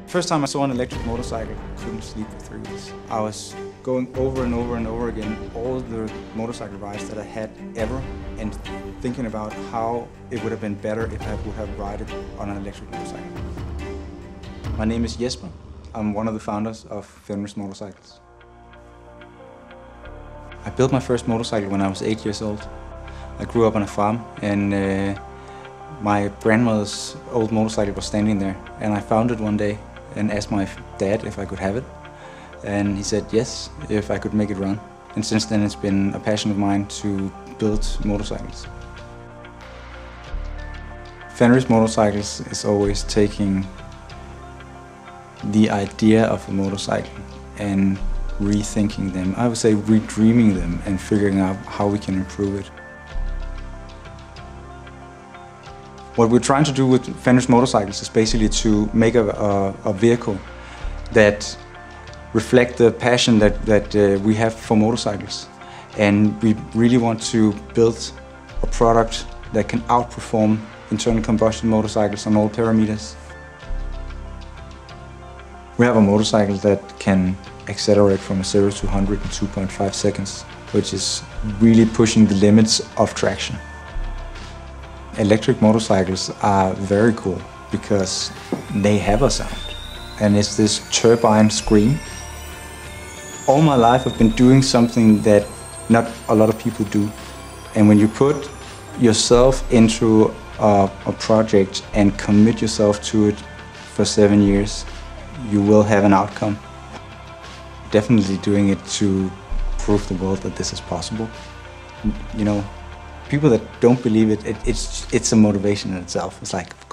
First time I saw an electric motorcycle, I couldn't sleep for 3 weeks. I was going over and over and over again all the motorcycle rides that I had ever, and thinking about how it would have been better if I would have ridden on an electric motorcycle. My name is Jesper. I'm one of the founders of Fenris Motorcycles. I built my first motorcycle when I was 8 years old. I grew up on a farm, and my grandmother's old motorcycle was standing there, and I found it one day and asked my dad if I could have it, and he said yes, if I could make it run. And since then it's been a passion of mine to build motorcycles. Fenris Motorcycles is always taking the idea of a motorcycle and rethinking them, I would say redreaming them and figuring out how we can improve it. What we're trying to do with Fenris Motorcycles is basically to make a vehicle that reflects the passion that we have for motorcycles. And we really want to build a product that can outperform internal combustion motorcycles on all parameters. We have a motorcycle that can accelerate from 0 to 100 in 2.5 seconds, which is really pushing the limits of traction. Electric motorcycles are very cool because they have a sound, and it's this turbine scream. All my life I've been doing something that not a lot of people do, and when you put yourself into a project and commit yourself to it for 7 years, you will have an outcome. Definitely doing it to prove the world that this is possible. You know, people that don't believe it, it's a motivation in itself. It's like,